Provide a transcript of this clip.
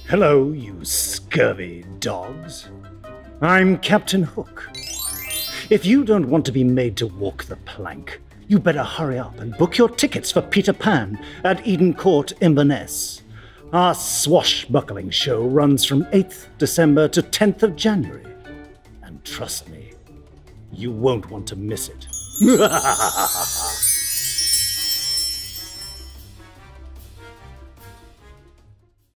Hello, you scurvy dogs. I'm Captain Hook. If you don't want to be made to walk the plank, you better hurry up and book your tickets for Peter Pan at Eden Court, Inverness. Our swashbuckling show runs from 8th December to 10th of January. And trust me, you won't want to miss it.